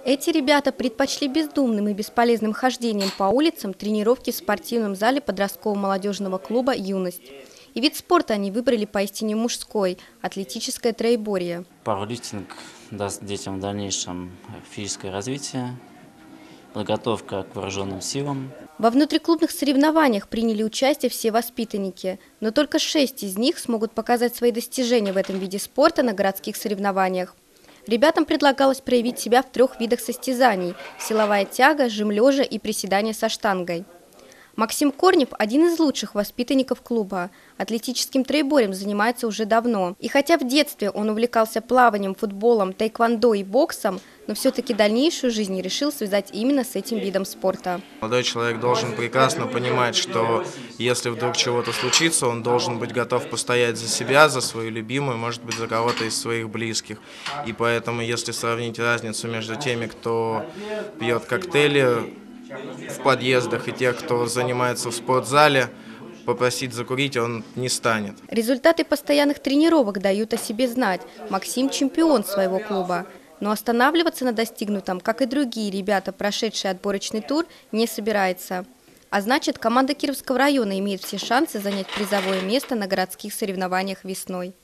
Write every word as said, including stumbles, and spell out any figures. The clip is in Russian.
Эти ребята предпочли бездумным и бесполезным хождением по улицам тренировки в спортивном зале подростково-молодежного клуба «Юность». И вид спорта они выбрали поистине мужской – атлетическое троеборье. Пауэрлифтинг даст детям в дальнейшем физическое развитие, подготовка к вооруженным силам. Во внутриклубных соревнованиях приняли участие все воспитанники, но только шесть из них смогут показать свои достижения в этом виде спорта на городских соревнованиях. Ребятам предлагалось проявить себя в трех видах состязаний – силовая тяга, жим лежа и приседания со штангой. Максим Корнев – один из лучших воспитанников клуба. Атлетическим троеборьем занимается уже давно. И хотя в детстве он увлекался плаванием, футболом, тайквондо и боксом, но все-таки дальнейшую жизнь решил связать именно с этим видом спорта. Молодой человек должен прекрасно понимать, что если вдруг чего-то случится, он должен быть готов постоять за себя, за свою любимую, может быть, за кого-то из своих близких. И поэтому, если сравнить разницу между теми, кто пьет коктейли в подъездах, и тех, кто занимается в спортзале, попросить закурить он не станет. Результаты постоянных тренировок дают о себе знать. Максим – чемпион своего клуба. Но останавливаться на достигнутом, как и другие ребята, прошедшие отборочный тур, не собирается. А значит, команда Кировского района имеет все шансы занять призовое место на городских соревнованиях весной.